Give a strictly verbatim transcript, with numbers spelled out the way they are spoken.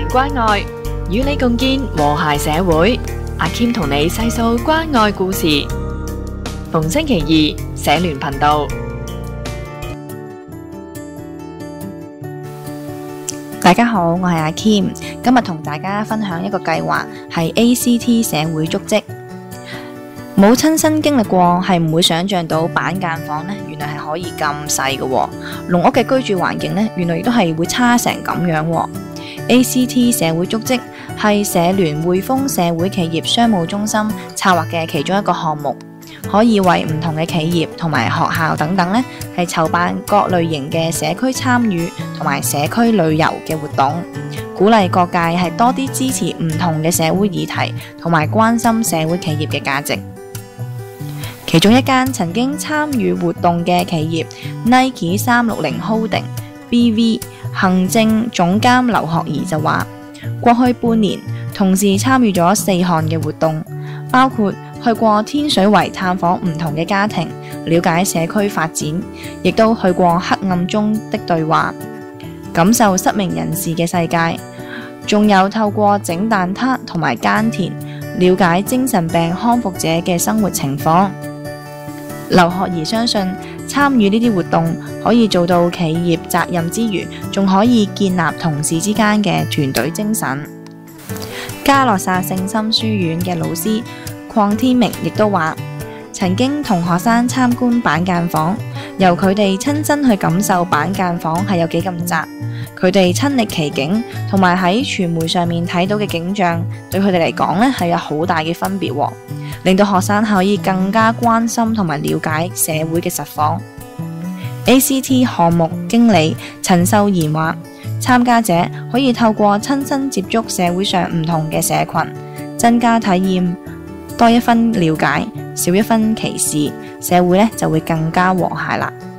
關愛，與你共建和諧社會。阿 Kim 同你細數關愛故事，逢星期二社聯頻道。 大家好，我係阿 Kim， 今日同大家分享一個計劃，係 A C T 社會足跡。冇親身經歷過，係唔會想象到板間房呢，原來係可以咁細嘅。籠屋嘅居住環境呢，原來亦都係會差成咁樣。A C T 社會足跡係社聯匯豐社會企業商務中心策劃嘅其中一個項目，可以為唔同嘅企業同埋學校等等呢，係籌辦各類型嘅社區參與同埋社區旅遊嘅活動，鼓勵各界係多啲支持唔同嘅社會議題同埋關心社會企業嘅價值。其中一間曾經參與活動嘅企業 Nike 三六零 Holding B V 行政總監劉學儀就話，過去半年同時參與咗四項嘅活動，包括去過天水圍探訪唔同嘅家庭，了解社區發展，亦都去過黑暗中的對話，感受失明人士嘅世界，仲有透過整蛋撻同埋耕田，了解精神病康復者嘅生活情況。劉學儀相信參與呢啲活動可以做到企業責任之餘，仲可以建立同事之間嘅團隊精神。嘉諾撒聖心書院嘅老師鄺天明亦都話，曾經同學生參觀板間房，由佢哋親身去感受板間房係有幾咁窄，佢哋親歷其境，同埋喺傳媒上面睇到嘅景象，對佢哋嚟講呢係有好大嘅分別，令到學生可以更加關心同埋了解社會嘅實況。A C T 項目經理陳秀賢話，參加者可以透過親身接觸社會上唔同嘅社群，增加體驗，多一分了解，少一分歧視，社會呢就會更加和諧啦。